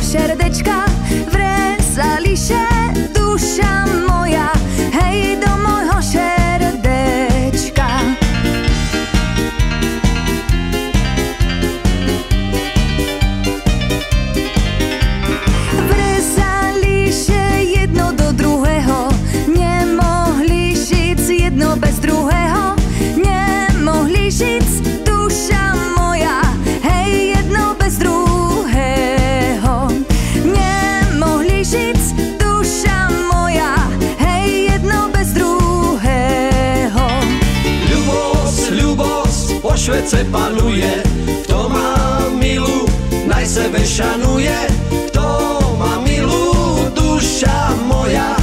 serdečka, vresali się dusza moja, hej, do mojho serdečka. Vresali się jedno do druhého, nemohli žiť jedno bez druhého, nemohli žiť dusza moja, hej, jedno bez druhého, nemohli žiť dusza moja, hej, jedno bez druhého. Ľubosť, ľubosť po Švédce panuje, kto má milu, naj sebe šanuje, kto má milu, duša moja,